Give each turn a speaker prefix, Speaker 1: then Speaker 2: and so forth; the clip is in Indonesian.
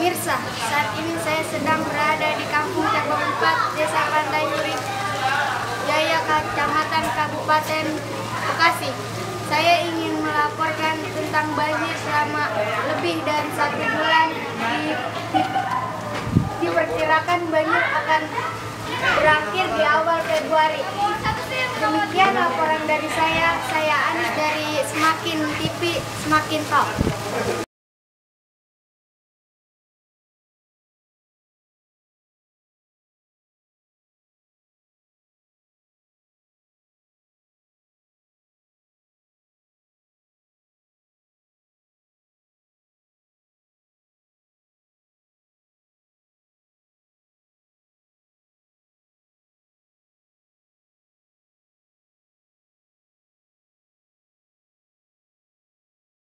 Speaker 1: Pemirsa, saat ini saya sedang berada di Kampung Cabang 4, Desa Pantai Urip Jaya, Kecamatan Kabupaten Bekasi. Saya ingin melaporkan tentang banjir selama lebih dari 1 bulan. Diperkirakan banjir akan berakhir di awal Februari. Demikian laporan dari saya Anis dari Semakin TV Semakin Talk.